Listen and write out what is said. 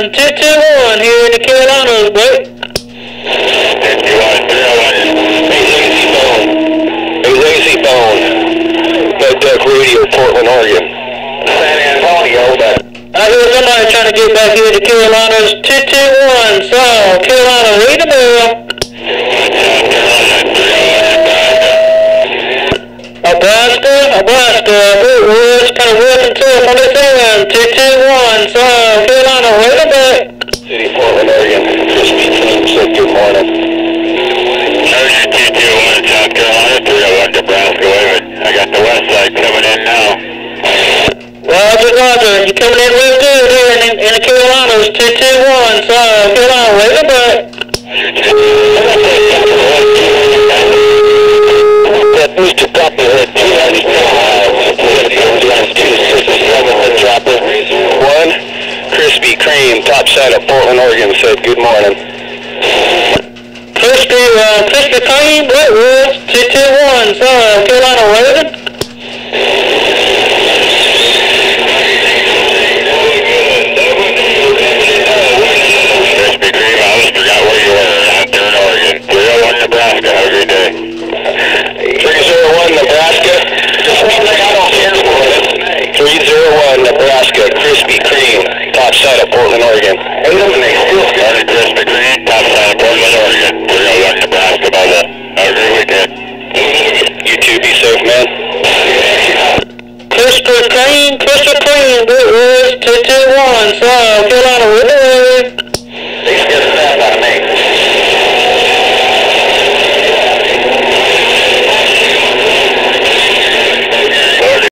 221 here in the Carolinas, boy. 21301. Hey, Lazy Bone. Mud Duck Radio, Portland, Oregon. San Antonio, but I hear somebody trying to get back here to Carolinas. 221, South Carolina, read the bell. Nebraska, Woodward's kind of working to it on this end. 221, South Carolina, read the bell. City, Portland, Oregon. Crispy Team said good morning. Ocean 221, South Carolina, 301, Nebraska, wait. I got the west side coming in now. Roger, you coming in real good here in the Carolinas. 221, South Carolina, read the bell. That booster copper hit 267 dropper. 1, Krispy Kreme, topside of Portland, Oregon, said good morning. Krispy Kreme, Woodward's 221, South Carolina, read. Krispy Kreme, I almost forgot where you were out there in Oregon. 301, Nebraska, have a great day. 301, Nebraska. 301, Nebraska, Krispy Kreme, topside of Portland, Oregon. Started Krispy Kreme, topside of Portland, Oregon. 301, Nebraska, bye-bye. Have a great weekend. You too, be safe, man. Krispy Kreme, Woodward's 221, South Carolina, read the bell.